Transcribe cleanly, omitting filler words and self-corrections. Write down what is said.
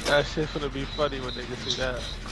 That shit's gonna be funny when niggas see that.